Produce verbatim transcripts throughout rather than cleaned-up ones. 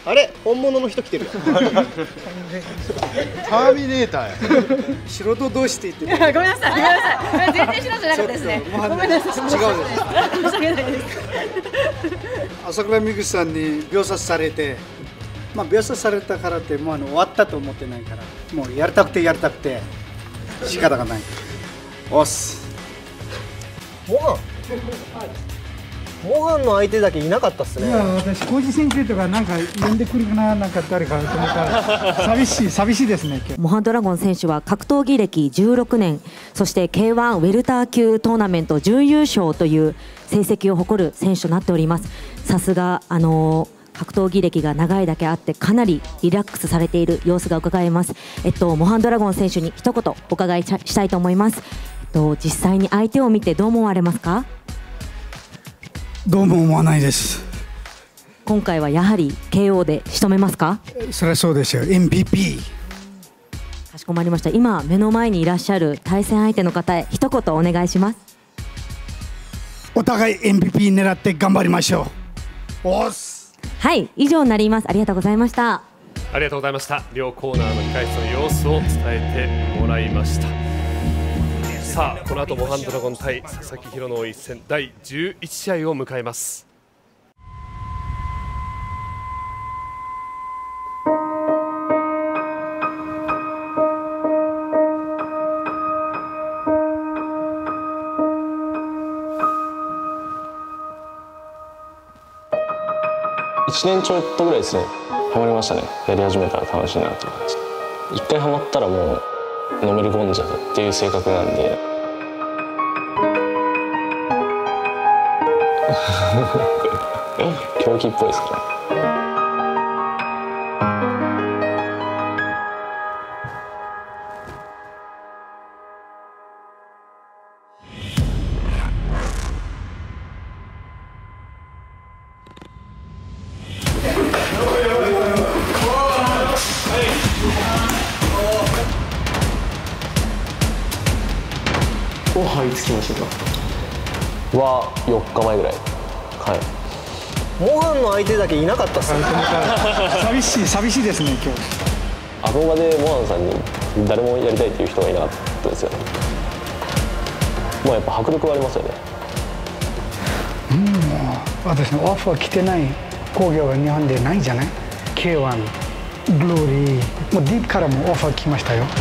あれ本物の人来てるよ。 ターミネーターや。 素人同士って言ってごめんなさい、ごめんなさい。全然素人じゃなかったですね。ごめんなさい。違うです。 申し訳ないです。朝倉未来さんに秒殺されて、まあ秒殺されたからってもうあの終わったと思ってないから、もうやりたくてやりたくて仕方がない。おっす。 モハン。モハンの相手だけいなかったっすね。 いや私浩二先生とかなんか呼んでくるかな、なんか誰かと思ったら寂しい寂しいですね。 モハンドラゴン選手は格闘技歴じゅうろくねん、そして ケーワン ウェルター級トーナメント準優勝という成績を誇る選手となっております。さすがあのー、格闘技歴が長いだけあってかなりリラックスされている様子が伺えます。えっとモハンドラゴン選手に一言お伺いしたいと思います。えっと実際に相手を見てどう思われますか？ どうも思わないです。 今回はやはり ケーオー で仕留めますか？ それはそうですよ。 エムブイピー。 かしこまりました。今目の前にいらっしゃる対戦相手の方へ一言お願いします。 お互い エムブイピー 狙って頑張りましょう。おっす。 はい、以上になります。ありがとうございました。 ありがとうございました。両コーナーの控室の様子を伝えてもらいました。さあこの後モハンドラゴン対佐々木ひろの一戦だいじゅういち試合を迎えます。 いちねんちょっとぐらいですね。ハマりましたね。やり始めたら楽しいなっていう感じ。一回ハマったらもうのめり込んじゃうっていう性格なんで狂気っぽいですから。はいつきましたかはよっかまえぐらい。はい。 モハンの相手だけいなかったっすね。 寂しい寂しいですね今日。 あの場でモハンさんに誰もやりたいっていう人がいなかったですよね。もうやっぱ迫力はありますよね。 うん、もう私のオファー来てない工業が日本でないじゃない。 ケーワン、グローリー、もうディープからもオファー来ましたよ。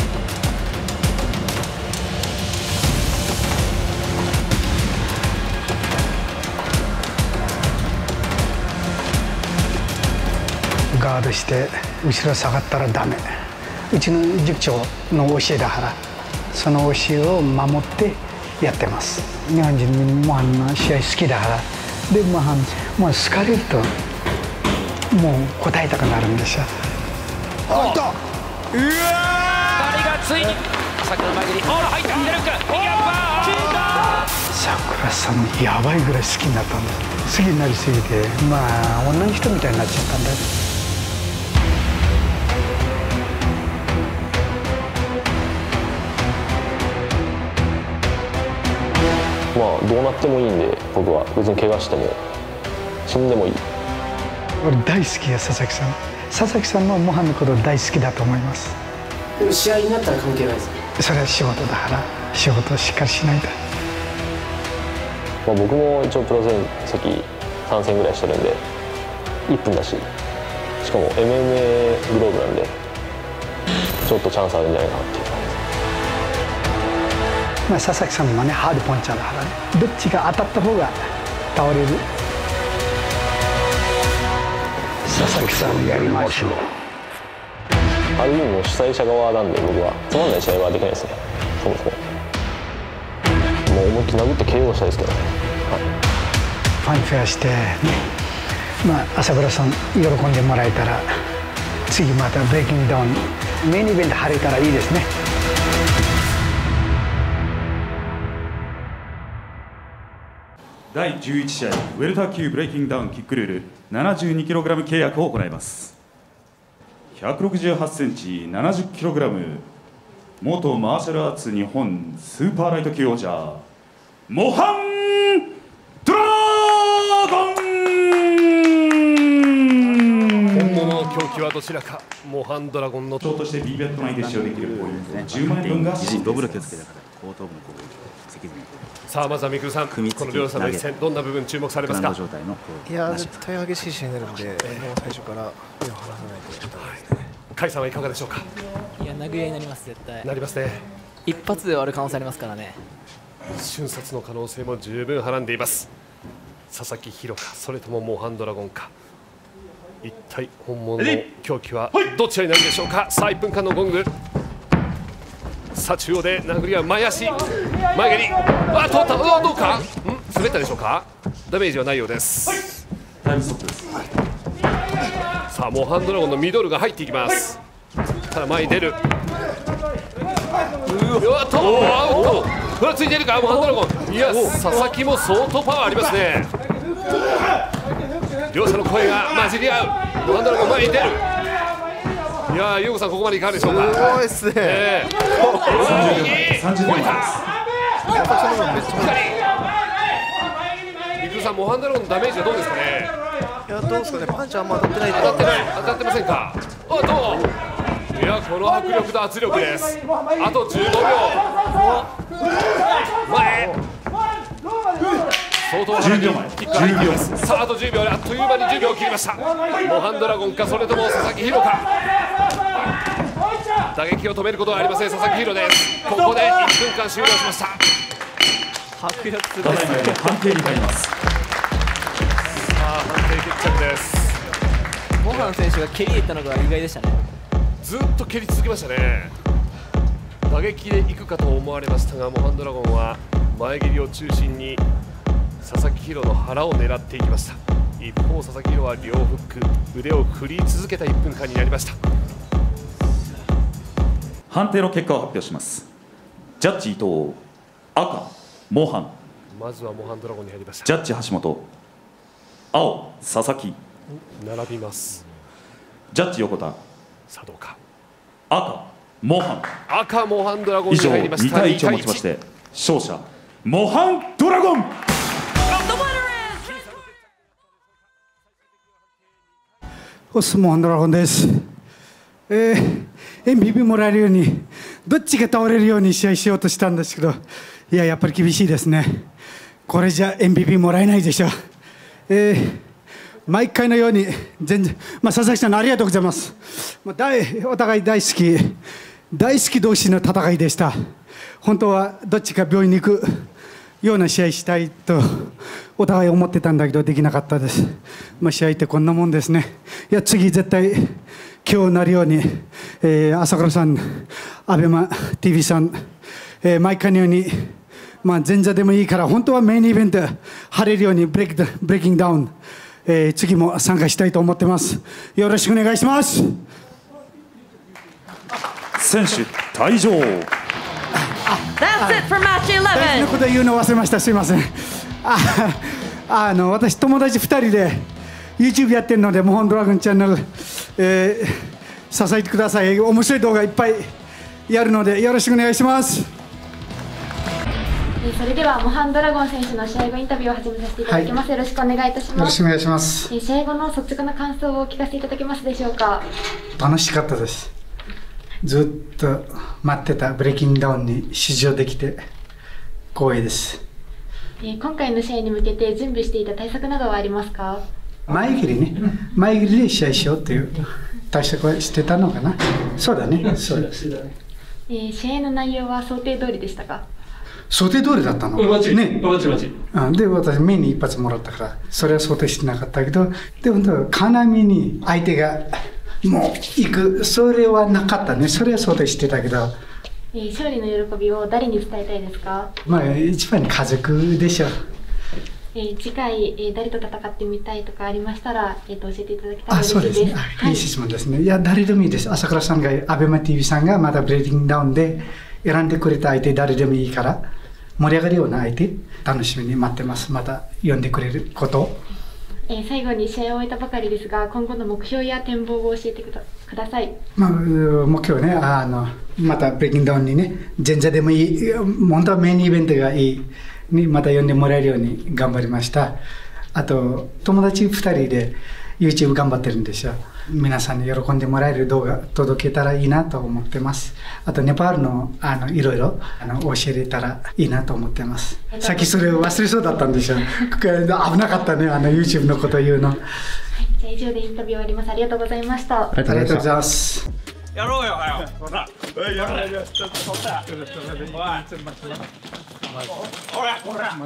ガードして後ろ下がったらダメ。うちの塾長の教えだから、その教えを守ってやってます。日本人にモハンの試合好きだから、でモハンもう好かれるともう答えたくなるんですよ。 あった。うわ二人がついに朝倉前にオーラ入った。ミドルック右アッパー桜さんやばいぐらい好きになったんです。好きになりすぎてまあ女の人みたいになっちゃったんだよ。 まあどうなってもいいんで、僕は別に怪我しても死んでもいい。 俺大好きや佐々木さん。佐々木さんもモハンのこと大好きだと思います。 でも試合になったら関係ないですね。 それは仕事だから仕事をしっかりしないと。 まあ僕も一応プロ戦績さん戦ぐらいしてるんでいっぷんだし、しかも エムエムエー グローブなんでちょっとチャンスあるんじゃないかなっていう感じです。 まあ佐々木さんもねハードポンチャーだからね、どっちが当たった方が倒れる。佐々木さんやりましょう。 ある意味の主催者側なんで僕はつまんない試合はできないですね。そもそももう思いっきり殴って ケーオー したいですけどね。はい、 ファンフェアしてね、まあ朝倉さん喜んでもらえたら次またブレイキングダウンメインイベント張れたらいいですね。 だいじゅういち試合ウェルター級ブレイキングダウンキックルール ななじゅうにキログラム 契約を行います。ひゃくろくじゅうはちセンチ ななじゅっキログラム 元マーシャルアーツ日本スーパーライト級王者モハンドラゴン。 本狂気はどちらか。モハンドラゴンの賞として B ベット内で使用できるポイントじゅうまんえん分がドブル気をつけたから後頭部のこう脊髄さあまずはみくるさん、この両者の一戦どんな部分注目されますか。 いや絶対激しい試合になるんで、もう最初から目を離さないといけないですね。 甲斐さんはいかがでしょうか。 いや殴り合いになります絶対。 なりますね。 一発で終わる可能性ありますからね。 瞬殺の可能性も十分はらんでいます。佐々木宏か、それともモハンドラゴンか。一体本物の狂気はどちらになるでしょうか。さあいっぷんかんのゴング。さあ中央で殴りは前足前蹴り、あ通った、あどうか、ん滑ったでしょうか。ダメージはないようです。 タイムストップです。 さあモハンドラゴンのミドルが入っていきます。ただ前に出る。うわっとアウト、ふらついているかモハンドラゴン。いや佐々木も相当パワーありますね。両者の声が混じり合う。モハンドラゴン前に出る。いやー、優子さんここまでいかがでしょうか。 すごいっすね。 えー、 さんじゅうまんえんです。 やっぱその分めっちゃみくるさん、モハンドラゴンのダメージはどうですかね。 いやどうですかね、パンチはあんま当たってない当たってない、当たってませんか。あどう、いやこの迫力と圧力です。あとじゅうごびょう前、相当速いキックが入っています。さああとじゅうびょうであっという間にじゅうびょうを切りました。モハンドラゴンか、それとも佐々木宏か。打撃を止めることはありません佐々木宏です。ここでいっぷんかん終了しました。 迫力すごいただいまより判定に入ります。 さあ判定決着です。 モハン選手が蹴り入ったのが意外でしたね。 ずっと蹴り続けましたね。打撃でいくかと思われましたが、モハンドラゴンは前蹴りを中心に佐々木宏の腹を狙っていきました。一方佐々木宏は両フック、腕を振り続けたいっぷんかんになりました。 判定の結果を発表します。ジャッジ伊藤、赤モハン。 まずはモハンドラゴンに入りました。 ジャッジ橋本、青佐々木。 並びます。 ジャッジ横田、 さあどうか。 赤モハン。 赤モハンドラゴン以上に入りました。 にたいいちをもちまして勝者モハンドラゴン。 オスモハンドラゴンです。えー、エムブイピー もらえるようにどっちが倒れるように試合しようとしたんですけど、いややっぱり厳しいですね。これじゃ エムブイピー もらえないでしょう。えー、毎回のように全然、まあ、佐々木さんありがとうございます。もう大お互い大好き大好き同士の戦いでした。本当はどっちか病院に行くような試合したいとお互い思ってたんだけどできなかったです。まあ、試合ってこんなもんですね。いや次絶対今日なるように、えー、朝倉さん、アベマ ティーブイ さん、えー、毎回のように、まあ、前座でもいいから本当はメインイベント晴れるようにブレイクブレイキングダウン、えー、次も参加したいと思ってます。よろしくお願いします。 選手退場。 That's it for match じゅういち。 大事なこと言うの忘れました。すいません。ああの私友達ふたりで YouTube やってるので、モハンドラゴンチャンネル、えー、支えてください。面白い動画いっぱいやるのでよろしくお願いします。 それではモハンドラゴン選手の試合後インタビューを始めさせていただきます。はい、よろしくお願いいたします。 よろしくお願いします。 試合後の率直な感想を聞かせていただけますでしょうか。 楽しかったです。ずっと待ってたブレイキングダウンに出場できて光栄です。 今回の試合に向けて準備していた対策などはありますか。 前切りね、前切りで試合しようという対策はしてたのかな。そうだね、そうだね。 えー、試合の内容は想定通りでしたか。 想定通りだったの。 マジね、 マジマジ。 で、私目に一発もらったから、それは想定してなかったけど、でも金網に相手がもう行く、それはなかったね。それは想定してたけど。 えー、勝利の喜びを誰に伝えたいですか。 まあ一番に家族でしょう。 えー、次回、えー、誰と戦ってみたいとかありましたら、えー、と教えていただけたらあ、 嬉しいです。 そうですね。いい質問ですね。いや、誰でもいいです。朝倉さんが、アベマ ティーブイ さんがまたブレイキングダウンで選んでくれた相手、誰でもいいから、盛り上がるような相手、楽しみに待ってます。また呼んでくれることを。 えー、最後に試合を終えたばかりですが、今後の目標や展望を教えてくだください。 まあ、目標ね、あの、またブレイキングダウンにね、前座でもいい、本当はメインイベントがいい、にまた呼んでもらえるように頑張りました。あと、友達ふたりで YouTube 頑張ってるんですよ。皆さんに喜んでもらえる動画届けたらいいなと思ってます。あとネパールのあのいろいろあの教えれたらいいなと思ってます。さっきそれを忘れそうだったんですよ。危なかったね、あの YouTube のこと言うの。はい、 じゃあ以上でインタビュー終わります。ありがとうございました。 ありがとうございます。 やろうよ、はよ。ほら。 おい、やろうよ。ちょっと取った。 ほら、ほら。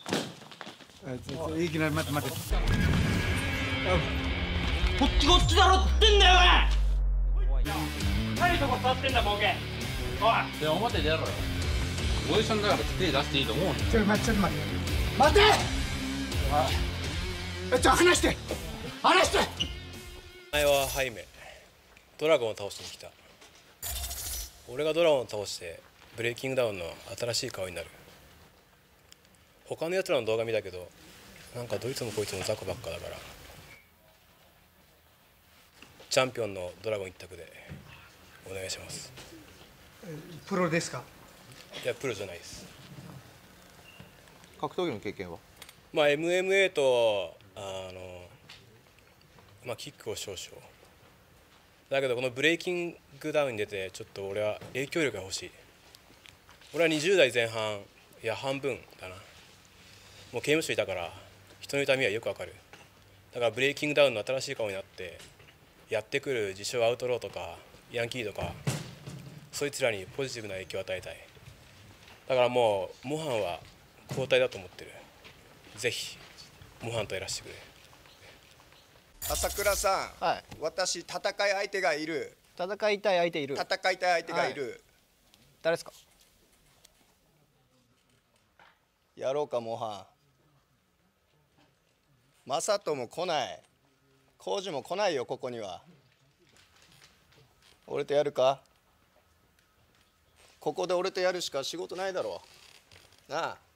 いきなり待って待って。 こっちこっちだろってんだよ、おい。何とこ座ってんだ、ボケ。おい。で、表出ろよ。オーディションだから手出していいと思うんだよ。 ちょっと待って、ちょっと待って。待て。え、ちょ、話して。話して。 前はハイメ。ドラゴンを倒しに来た。俺がドラゴンを倒してブレイキングダウンの新しい顔になる。他のやつらの動画見たけど、なんかどいつもこいつも雑魚ばっかだから、チャンピオンのドラゴン一択でお願いします。 プロですか？ いや、プロじゃないです。 格闘技の経験は？ まあ エムエムエー とあのまあキックを少々だけど、このブレイキングダウンに出てちょっと俺は影響力が欲しい。俺はにじゅう代前半、いや半分だな。もう刑務所いたから人の痛みはよくわかる。だからブレイキングダウンの新しい顔になってやってくる自称アウトローとかヤンキーとか、そいつらにポジティブな影響を与えたい。だからもうモハンは交代だと思ってる。ぜひモハンとやらせてくれ。 朝倉さん、はい、私戦い相手がいる。 戦いたい相手いる。 戦いたい相手がいる。はい、 誰ですか？ やろうか、モハン。マサトも来ない。コウジも来ないよ、ここには。俺とやるか？ここで俺とやるしか仕事ないだろう。なあ。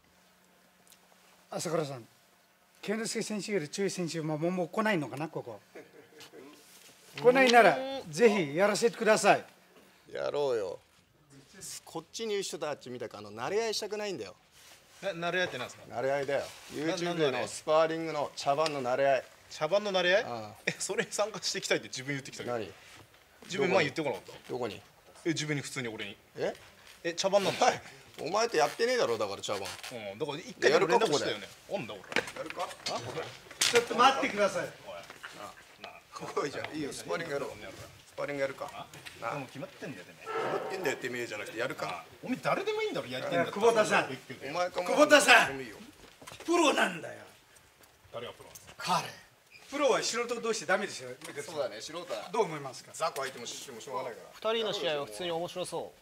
朝倉さん、健之介選手より注意選手ももうもう来ないのかな、ここ。来ないならぜひやらせてください。 やろうよ。こっちにいる人たちみたくあの慣れ合いしたくないんだよ。 な、慣れ合いってなんですか？ 慣れ合いだよ。YouTube でのスパーリングの茶番の慣れ合い。 茶番の慣れ合い？え、それに参加していきたいって自分言ってきたけど。何？自分前言ってこなかった？ どこに？ え、自分に普通に俺に。え？ え、 茶番なんだ。 お前とやってねえだろ、だから茶番。 うん、だから一回やるかここで。なんだ俺。 やるか？ ちょっと待ってください。 ここいいじゃん。いいよ、スパーリングやろう。スパーリングやるか。 なあ、もう決まってんだよ、てめえ。 決まってんだよ、てめえじゃなくてやるか。 お前誰でもいいんだろ、やりたいんだ。 久保田さん。 お前かも。 久保田さん。プロなんだよ。 誰がプロなんですか？ 彼。プロは素人同士ダメですよ。 そうだね、素人だ。 どう思いますか？ ザコ相手もしてもしょうがないから。 二人の試合は普通に面白そう。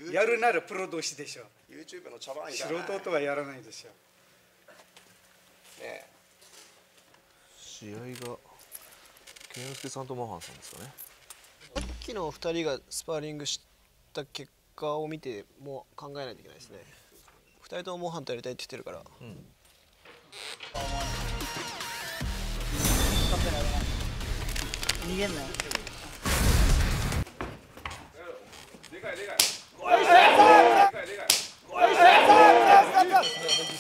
やるならプロ同士でしょ。 YouTube の茶番素人とはやらないですよ。 ねえ。 試合が健之介さんとモハンさんですかね。 さっきのふたりがスパーリングした結果を見てもう考えないといけないですね。ふたりともモハンとやりたいって言ってるから、うん、 逃げんなよ。 でかいでかい。 おいしゃー！おいしゃー！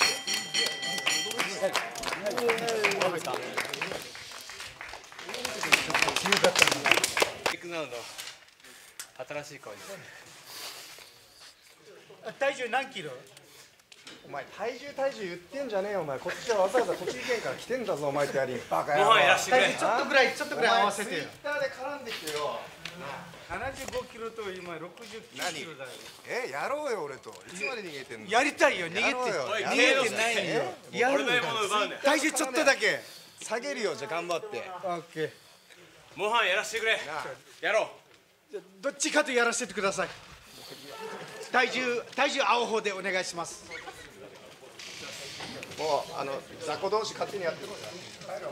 新しい顔に。 体重何キロ？ お前体重体重言ってんじゃねえよ、お前。こっちはわざわざ栃木県から来てんだぞ、お前とやり。バカ野郎。もういらしてくれ。 ちょっとぐらいちょっとぐらい合わせてよ。 ツイッターで絡んできてよ。 ななじゅうごキロと今ろくじゅっキロだよ。 え、やろうよ俺と。いつまで逃げてんの？ やりたいよ、逃げて。逃げてないよ。やるんだ。体重ちょっとだけ下げるよ、じゃ頑張って。 オッケー。 モハンやらせてくれ。やろう。どっちかとやらせてください。体重体重合う方でお願いします。 もうあの雑魚同士勝手にやってるから。帰ろう。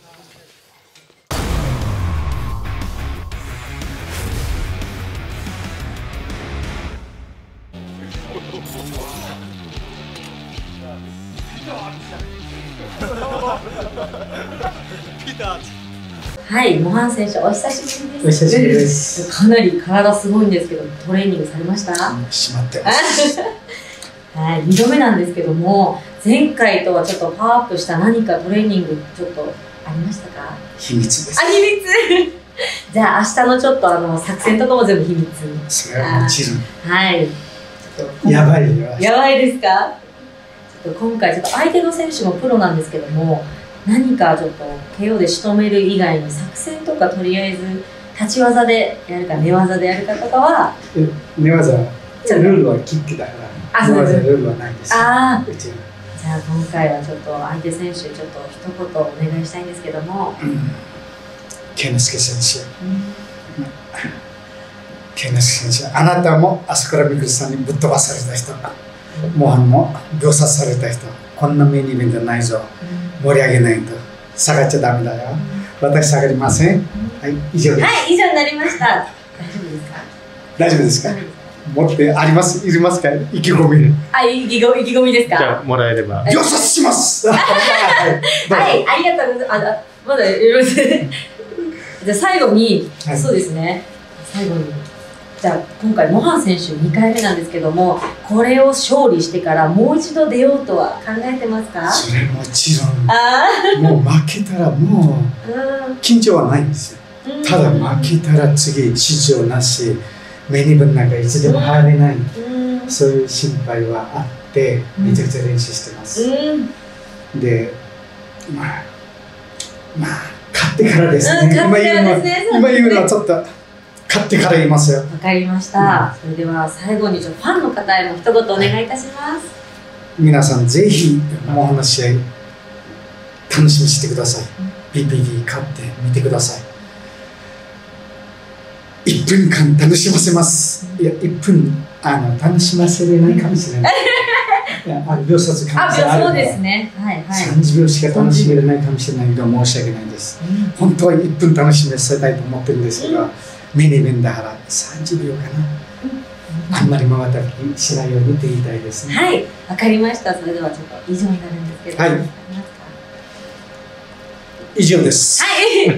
はい、モハン選手、お久しぶりです。 お久しぶりです。 かなり体すごいんですけど、トレーニングされました？ しまってます。 はい、にどめなんですけども、前回とはちょっとパワーアップした何かトレーニングちょっとありましたか？ 秘密です。 あ、秘密じゃあ明日のちょっとあの作戦とかも全部秘密。 それはもちろん。 はい。ちょっとやばいよ。 やばいですか？ちょっと今回ちょっと相手の選手もプロなんですけども、何かちょっと ケーオー で仕留める以外に作戦とかとりあえず立ち技でやるか寝技でやるかとかは。 寝技はルールはキックだから。寝技ルールはないです。 ああ。 うちは。 じゃあ今回はちょっと相手選手ちょっと一言お願いしたいんですけども。 健之介選手。健之介選手、あなたも朝倉未来さんにぶっ飛ばされた人、モハンも秒殺された人、こんなメニューイベントないぞ、盛り上げないと下がっちゃダメだよ。私下がりません。はい、以上です。 はい、以上になりました。大丈夫ですか？ 大丈夫ですか？持ってあります、いりますか？意気込み。 あ、意気込み、意気込みですか？ じゃあもらえれば。秒殺します。はい、 はい、ありがとうございます。あ、まだよろしい。じゃあ最後に、はい、そうですね。最後に。じゃあ今回モハン選手にかいめなんですけども、これを勝利してからもう一度出ようとは考えてますか？ それもちろん。あもう負けたらもう緊張はないんですよ。ただ負けたら次出場なし、メニューの中いつでも入れない、そういう心配はあってめちゃくちゃ練習してます。で、まあまあ勝ってからですね。今言うのは今言うのはちょっと。勝ってから言いますよ。わかりました。うん、それでは最後にちょっとファンの方へも一言お願いいたします。 皆さんぜひモハンの試合楽しみにしてください。ピーピービー 勝ってみてください。いっぷんかん楽しませます。いやいっぷんあの楽しませれないかもしれない。いやあ秒殺可能性あるから。そうですね。はいはい。さんじゅうびょうしか楽しめれないかもしれないけど申し訳ないです。うん、本当はいっぷん楽しませたいと思ってるんですけど。うんメニューイベントだからさんじゅうびょうかな、あんまりまばたきしないようにって言いたいですね。 はい、わかりました。それではちょっと以上になるんですけど、はい、 以上です。 はい、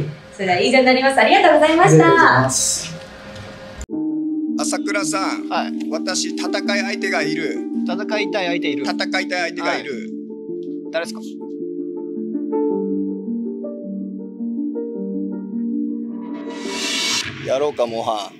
それでは以上になります。ありがとうございました。 朝倉さん、はい、私戦い相手がいる。 戦いたい相手いる。 戦いたい相手がいる。はい、 誰ですか？ やろうか、モハン。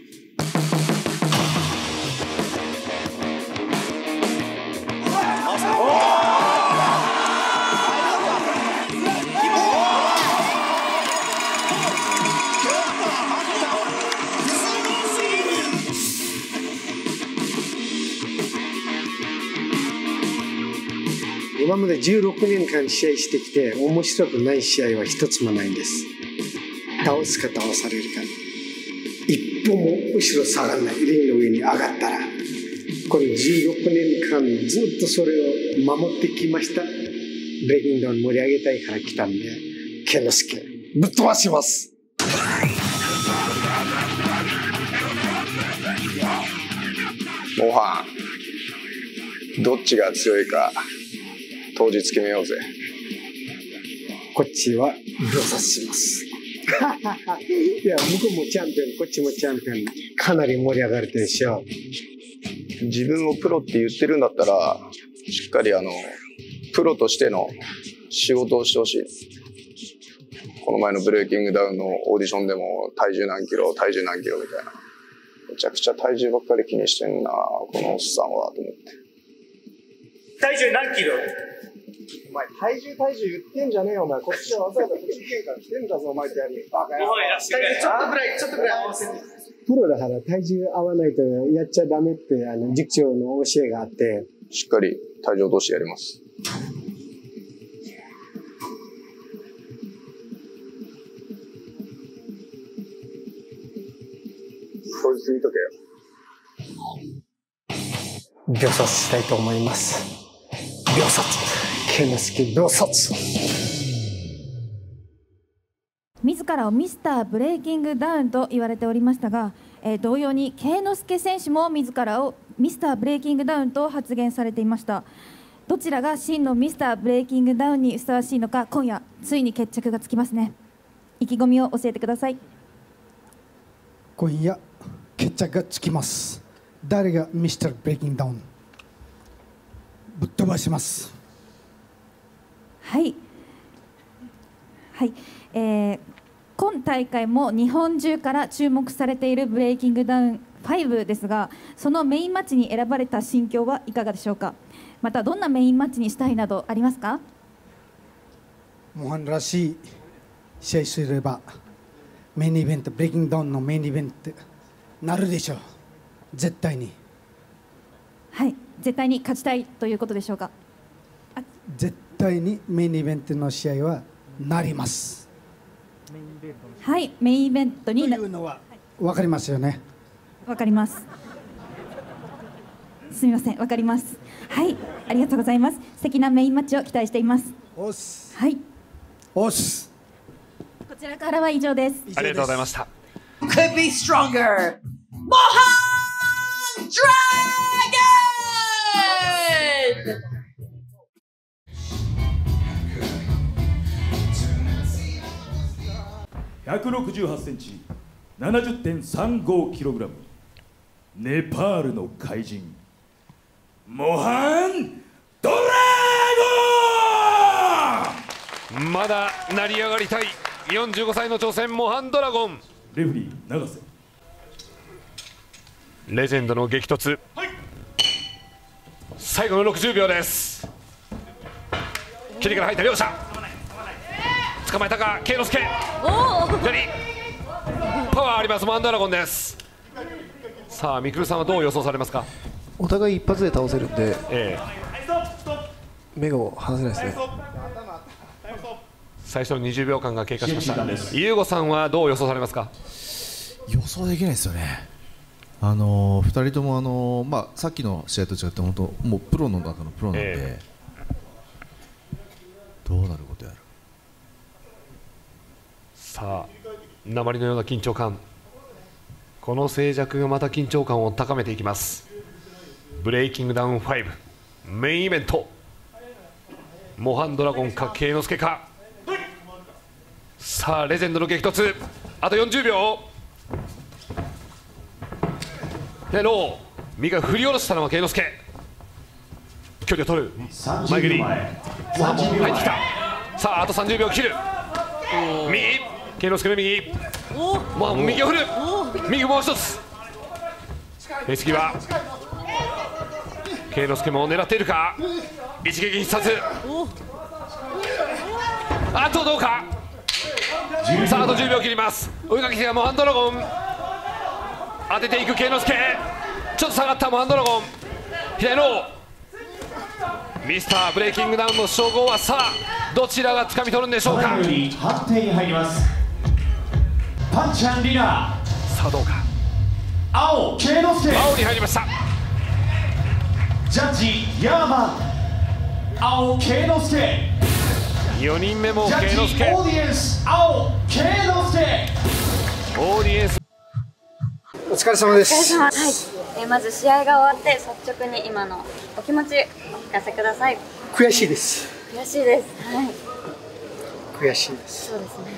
今までじゅうろくねんかん試合してきて面白くない試合は一つもないんです。倒すか倒されるか。一歩も後ろ下がらないリングの上に上がったらこれじゅうろくねんかんずっとそれを守ってきました。ブレイキングダウン盛り上げたいから来たんで健之介ぶっ飛ばします。 モハンどっちが強いか当日決めようぜ。 こっちは秒殺しますいや向こうもチャンピオンこっちもチャンピオンかなり盛り上がるでしょう。 自分をプロって言ってるんだったらしっかりあのプロとしての仕事をしてほしい。この前のブレイキングダウンのオーディションでも体重何キロ体重何キロみたいなめちゃくちゃ体重ばっかり気にしてんなこのおっさんはと思って。 体重何キロ？ お前体重体重言ってんじゃねえよお前。こっちはわざわざ栃木県から来てんだぞお前ってやる。バカ野郎。 ちょっとぐらいちょっとぐらい合わせて。 プロだから体重合わないとやっちゃダメってあの塾長の教えがあってしっかり体重落としてやります。当日見とけよ。 秒殺したいと思います。秒殺健之介秒殺。 自らをミスターブレイキングダウンと言われておりましたが、えー、同様に慶之介選手も自らをミスターブレイキングダウンと発言されていました。どちらが真のミスターブレイキングダウンにふさわしいのか、今夜ついに決着がつきますね。意気込みを教えてください。 今夜決着がつきます。誰がミスターブレイキングダウンぶっ飛ばします。 はいはい、えー、今大会も日本中から注目されているブレイキングダウンファイブですが、そのメインマッチに選ばれた心境はいかがでしょうか。またどんなメインマッチにしたいなどありますか。 モハンらしい試合すればメインイベント、ブレイキングダウンのメインイベントなるでしょう。絶対に。 はい、絶対に勝ちたいということでしょうか。 絶対にメインイベントの試合はなります。 はい、メインイベントにというのは分かりますよね。 わかります。すみません、わかります。はい、ありがとうございます。素敵なメインマッチを期待しています。 おす。 はい。 おす。 こちらからは以上です。 ありがとうございました。 Could be stronger. Mohan Dragon! ひゃくろくじゅうはちセンチ、ななじゅってんさんごキログラム、ネパールの怪人、モハンドラゴン。 まだ成り上がりたいよんじゅうごさいの挑戦、モハンドラゴン。 レフェリー永瀬。 レジェンドの激突、はい、最後のろくじゅうびょうです。切りから入った両者、捕まえたか圭之助。左パワーありますモハンドラゴンです。さあみくるさんはどう予想されますか。 お互い一発で倒せるんで、ええ、目が離せないですね。 最初のにじゅうびょうかんが経過しました。優吾さんはどう予想されますか。 予想できないですよね。あのー、ふたりとも、あのーまあ、さっきの試合と違って本当もうプロの中のプロなんで、えー、どうなることやる。 さあ鉛のような緊張感、この静寂がまた緊張感を高めていきます。ブレイキングダウンファイブメインイベント、モハンドラゴンか圭之助か。さあレジェンドの激突、あとよんじゅうびょうで、ロー右が振り下ろしたのは圭之助、距離を取る前蹴り、モハンも入ってきた。さああとさんじゅうびょう切る、右圭之助の右、モハンも右を振る、右もう一つ、フェイス際、圭之助も狙っているか、一撃必殺、あとどうか。さああとじゅうびょう切ります。追いかけてモハンドラゴン、当てていく圭之助、ちょっと下がったモハンドラゴン、左のミスターブレイキングダウンの称号はさあどちらが掴み取るんでしょうか。 判定に入ります。パンチャンリナー、 さあどうか。 青圭之助、 青に入りました。 ジャッジヤーマン、青圭之助、 よにんめもジャ圭之助、 ッジオーディエンス青圭之助、 オーディエンス。 お疲れ様です。 お疲れ様。はい。えー、まず試合が終わって率直に今のお気持ちお聞かせください。 悔しいです。 悔しいです。はい。 悔しいです。 そうですね。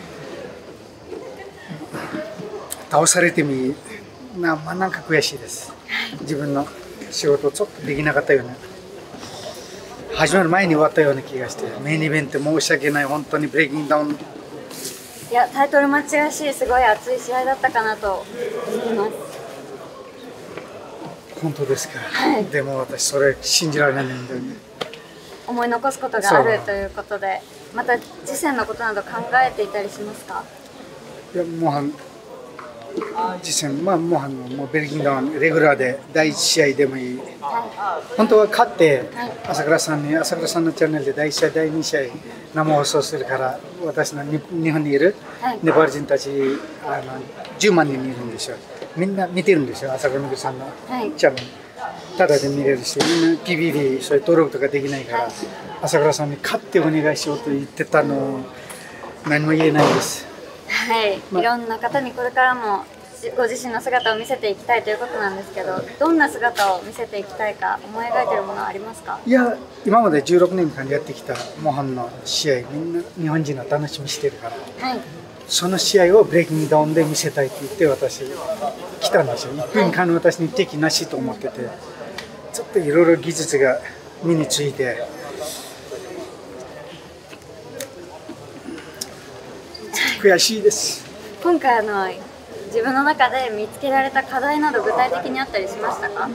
倒されてみな、まあ、なんか悔しいです。自分の仕事ちょっとできなかったような、始まる前に終わったような気がして、メインイベント申し訳ない、本当にブレイキングダウン。 いや、タイトルマッチらしいすごい熱い試合だったかなと思います。 本当ですか。 はい、 でも私それ信じられないんだよね。 思い残すことがあるということで、また次戦のことなど考えていたりしますか。 いや、モハン次戦、まあモハンのもうベルギーのレギュラーでだいいち試合でもいい、はい、本当は勝って、はい、朝倉さんに朝倉さんのチャンネルでだいいち試合だいに試合生放送するから、私の日本にいるネパール人たちあのじゅうまんにんいるんですよ。みんな見てるんですよ、朝倉未来さんのチャンネル、ただで見れるし、みんな ピービーディー そういう登録とかできないから、はい、朝倉さんに勝ってお願いしようと言ってたの何も言えないです。 はい、ま、いろんな方にこれからもご自身の姿を見せていきたいということなんですけど、どんな姿を見せていきたいか思い描いているものはありますか。 いや、今までじゅうろくねんかんやってきたモハンの試合、みんな日本人が楽しみにしてるから、はい、その試合をブレイキングダウンで見せたいって言って私来たんですよ。いっぷんかんの私に敵なしと思ってて、ちょっといろいろ技術が身について、 悔しいです。 今回あの自分の中で見つけられた課題など具体的にあったりしましたか？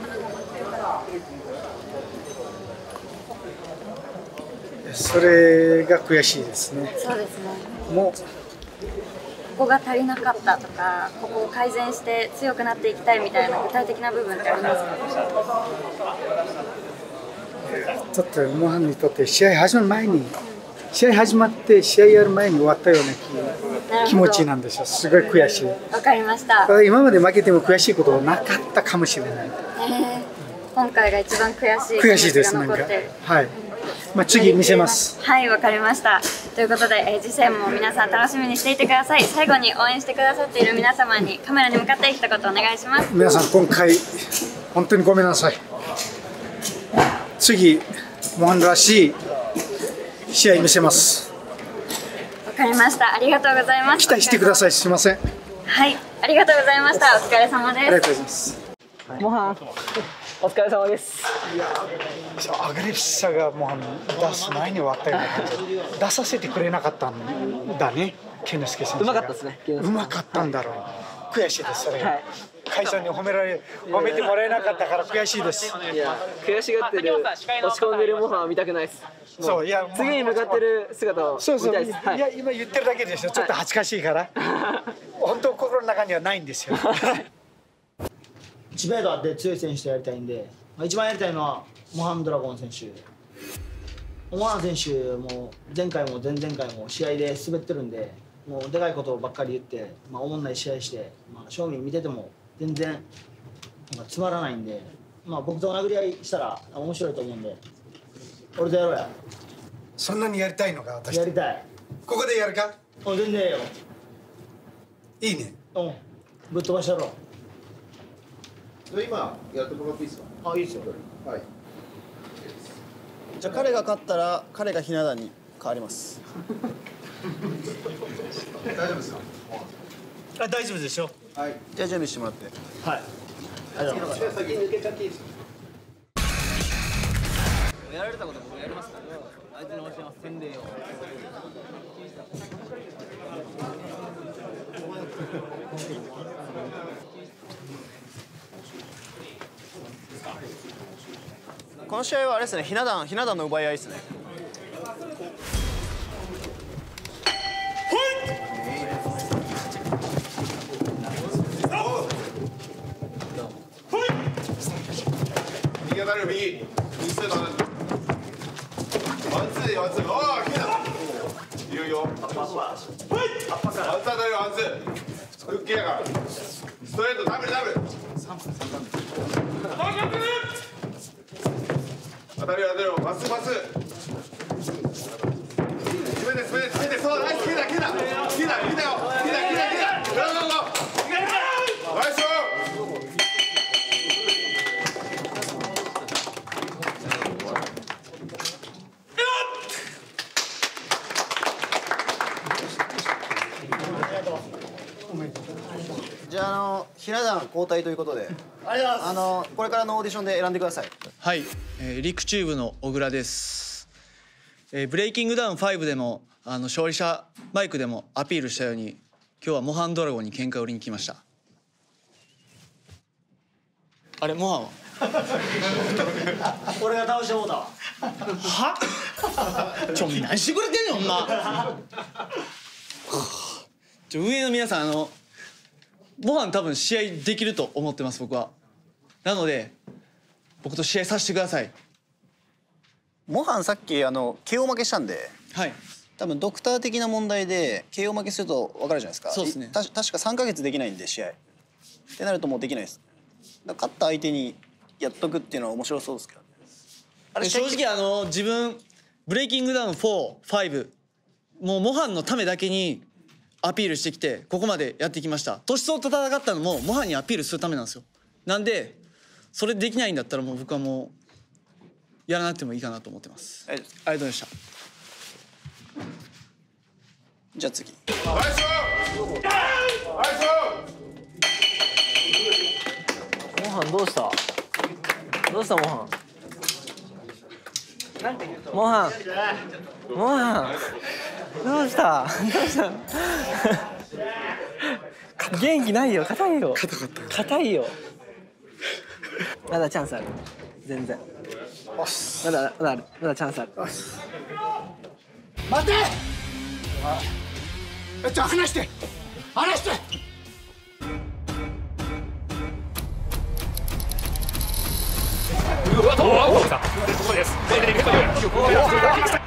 それが悔しいですね。 そうですね。 もうここが足りなかったとか、ここを改善して強くなっていきたいみたいな具体的な部分ってありますか？ ちょっとモハンにとって試合始まる前に、試合始まって試合やる前に終わったような 気, 気持ちなんですよ。すごい悔しい。 わかりました。 ただ今まで負けても悔しいことはなかったかもしれない。 えー、今回が一番悔しい悔しいです。なんかはい。まあ次見せます。 はい、わかりました。ということで、えー、次戦も皆さん楽しみにしていてください。最後に応援してくださっている皆様にカメラに向かって一言お願いします。 皆さん今回本当にごめんなさい。次モハンらしい試合見せます。 わかりました。ありがとうございます。 期待してください。すみません。 はい、ありがとうございました。お疲れ様です。 ありがとうございます。 モハン、お疲れ様です。 いや、アグレッシさがモハン出す前に終わったような感じ。出させてくれなかったんだね。健之介選手。 うまかったですね。 うまかったんだろう。悔しいですそれ。はい。会社に褒められ褒めてもらえなかったから悔しいです。 いや、悔しがってる、落ち込んでるモハンは見たくないです。 そう、いや、 次に向かってる姿を見たいです。そうそう、 いや、今言ってるだけですよ。ちょっと恥ずかしいから。本当心の中にはないんですよ。 知名度あって強い選手とやりたいんで、一番やりたいのはモハンドラゴン選手。モハン選手も前回も前々回も試合で滑ってるんで、もうでかいことばっかり言って、まあ、おもんない試合して、まあ、正味見てても全然なんかつまらないんで、まあ、僕と殴り合いしたら面白いと思うんで、俺とやろうや。 そんなにやりたいのか、私。 やりたい。 ここでやるか？ 全然ええよ。 いいね。 うん。ぶっ飛ばしたろ。 今やってもらっていいですか？ あ、いいですよ。 はい。 じゃあ彼が勝ったら彼がひな壇に変わります。 大丈夫ですか？ あ、大丈夫でしょ。 はい。じゃあ準備してもらって。 はい。ありがとうございます。 先に抜けちゃっていいですか？ やられたこと僕やりますから。相手の教えます。宣伝を。 この試合はあれですね、ひな壇ひな壇の奪い合いですね。 右当たるよ、右。右ストレート当たる。ワンツーでワンツー。おー、来た。いいよいいよ。ワンツー当たるよ、ワンツー。フッケやから。ストレートダブルダブル。当たるよ当たるよ。パスパス。詰めて詰めて詰めて。そう、ナイス。切だ切だ。切だ切だよ。切だ切だ切だ。ゴーゴーゴー。ナイスよ。 じゃあ、あのひな壇交代ということで、あのこれからのオーディションで選んでください。 はい、えー、リクチューブの小倉です。えー、ブレイキングダウンファイブでもあの勝利者バイクでもアピールしたように、今日はモハンドラゴンに喧嘩売りに来ました。あれモハンは俺が倒してもうたわ。 はちょ何してくれてんねんほんま。ちょ運営の皆さん、あのモハン多分試合できると思ってます僕は。なので僕と試合させてください。 モハンさっきあの ケーオー 負けしたんで、 はい、 多分ドクター的な問題で ケーオー 負けすると分かるじゃないですか。 そうですね。 た確かさんかげつできないんで試合ってなるともうできないです。だから勝った相手にやっとくっていうのは面白そうですけどね。 あれ正直あの自分ブレイキングダウンフォー、ファイブもうモハンのためだけにアピールしてきてここまでやってきました。年相と戦ったのもモハンにアピールするためなんですよ。なんでそれできないんだったらもう僕はもうやらなくてもいいかなと思ってます。ありがとうございました。 じゃあ次。 モハンどうした？どうしたモハン？モハンモハンどうしたどうした元気ないよ、硬いよ硬いよ。まだチャンスある、全然まだまだある、まだチャンスある。 待て。え、ちょ、離して離して。 うわ、アウトだ。ここです。